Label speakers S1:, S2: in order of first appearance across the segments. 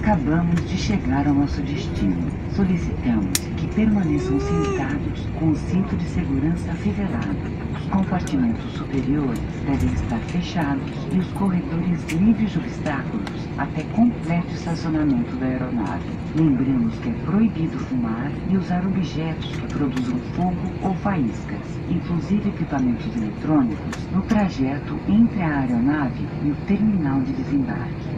S1: Acabamos de chegar ao nosso destino. Solicitamos que permaneçam sentados com o cinto de segurança afivelado. Os compartimentos superiores devem estar fechados e os corredores livres de obstáculos até completo estacionamento da aeronave. Lembramos que é proibido fumar e usar objetos que produzam fogo ou faíscas, inclusive equipamentos eletrônicos, no trajeto entre a aeronave e o terminal de desembarque.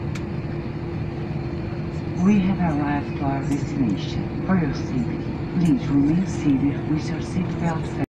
S1: We have arrived to our destination. For your safety, please remain seated with your seatbelt fastened.